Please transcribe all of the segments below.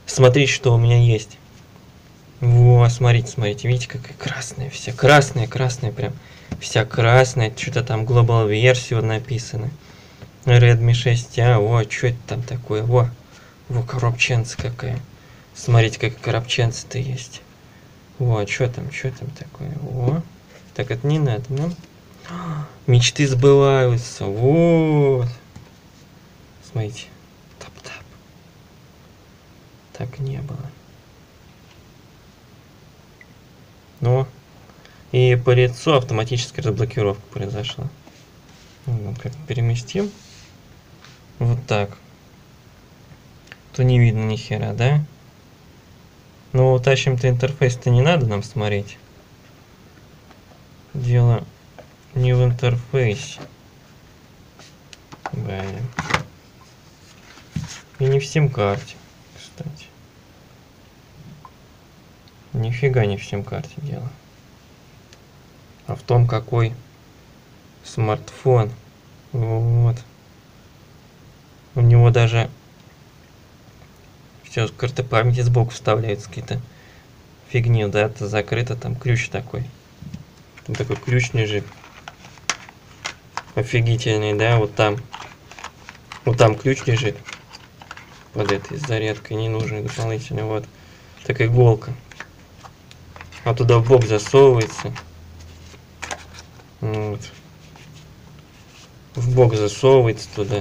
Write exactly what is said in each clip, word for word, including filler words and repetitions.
смотреть, что у меня есть. Во, смотрите, смотрите, видите, какая красная вся. Красная, красная прям. Вся красная. Что-то там Global версию написано. Redmi шесть а. О, что это там такое? Во, во, коробченца какая. Смотрите, какая коробченца-то есть. Во, что там, что там такое? О, так это не надо, ну. Мечты сбываются. Вот. Смотрите. Тап-тап. Так не было. Ну, и по лицу автоматическая разблокировка произошла. Вот, как переместим. Вот так. То не видно ни хера, да? Ну, тащим-то интерфейс-то не надо нам смотреть. Дело не в интерфейсе. Блин. И не в сим-карте, кстати. Нифига не в сим-карте дело. А в том, какой смартфон. Вот. У него даже все, карты памяти сбоку вставляются, какие-то фигни, да, это закрыто, там ключ такой. Там такой ключ лежит. Офигительный, да, вот там. Вот там ключ лежит. Под этой зарядкой ненужной дополнительно. Вот. Такая иголка. А туда в бок засовывается. Вот. В бок засовывается туда.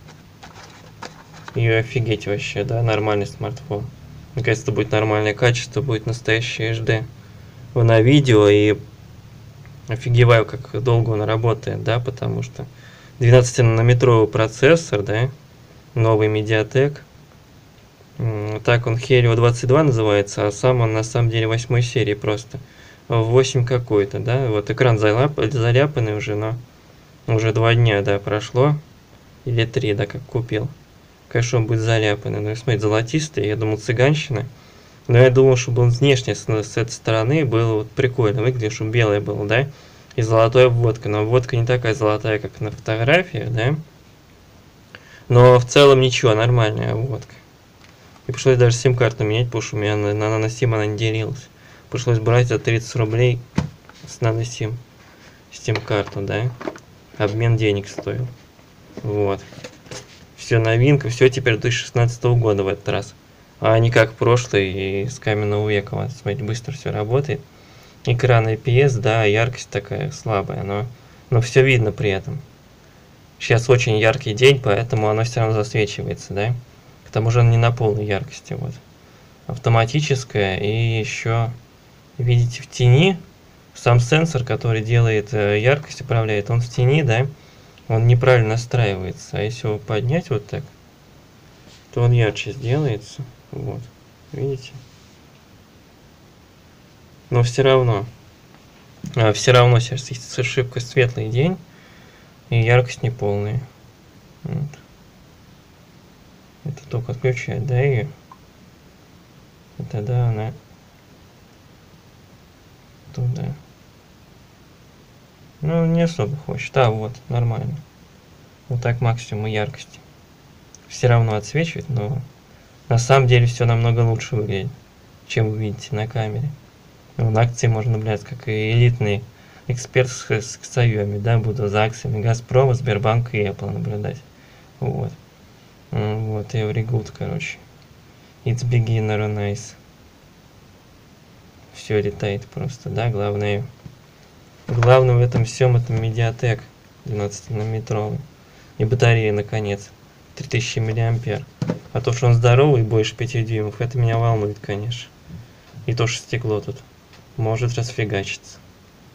И офигеть вообще, да, нормальный смартфон. Наконец-то будет нормальное качество, будет настоящий эйч ди на видео. И офигеваю, как долго он работает, да, потому что двенадцатинанометровый процессор, да, новый Mediatek. Так он Helio двадцать два называется, а сам он на самом деле восьмой серии просто. восемь какой-то, да, вот экран заляп, заляпанный уже, но уже два дня, да, прошло. Или три, да, как купил. Конечно, он будет заляпанный. Ну, смотрите, золотистый, я думал, цыганщина. Но я думал, чтобы он внешне с, с этой стороны было вот прикольно выглядит, чтобы белое было, да. И золотая обводка. Но обводка не такая золотая, как на фотографии, да. Но в целом ничего, нормальная обводка. И пришлось даже сим-карту менять, потому что у меня на, на наносим она не делилась. Пришлось брать за тридцать рублей с наносим сим-карту, да. Обмен денег стоил. Вот. Все новинка, все теперь две тысячи шестнадцатого года в этот раз. А не как прошлый и с каменного века. Вот, смотрите, быстро все работает. Экран ай пи эс, да, яркость такая слабая, но, но все видно при этом. Сейчас очень яркий день, поэтому оно все равно засвечивается, да. К тому же оно не на полной яркости, вот. Автоматическая, и еще, видите, в тени сам сенсор, который делает яркость, управляет, он в тени, да, он неправильно настраивается. А если его поднять вот так, то он ярче сделается, вот, видите. Но все равно, а, все равно сейчас ошибка светлый день и яркость неполная. Вот. Это только отключать, да, ее. И тогда она туда. Ну, не особо хочет. А, вот, нормально. Вот так максимум яркости. Все равно отсвечивает, но на самом деле все намного лучше выглядит, чем вы видите на камере. Ну, на акции можно наблюдать, как и элитный эксперт с, с Xiaomi, да, буду за акциями Газпрома, Сбербанка и Apple наблюдать. Вот. Вот, every good, короче. It's beginner nice. Все летает просто, да, главное. Главное в этом всем это Mediatek двенадцатинанометровый. И батарея, наконец, три тысячи миллиампер. А то, что он здоровый, больше пяти дюймов, это меня волнует, конечно. И то, что стекло тут может расфигачиться.